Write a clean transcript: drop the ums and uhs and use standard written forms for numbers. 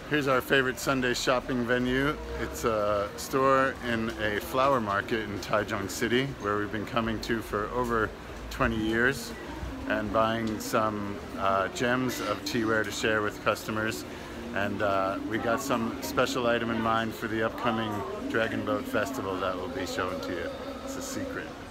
Here's our favorite Sunday shopping venue. It's a store in a flower market in Taichung City, where we've been coming to for over 20 years and buying some gems of teaware to share with customers. And we got some special item in mind for the upcoming Dragon Boat Festival that we'll be showing to you. It's a secret.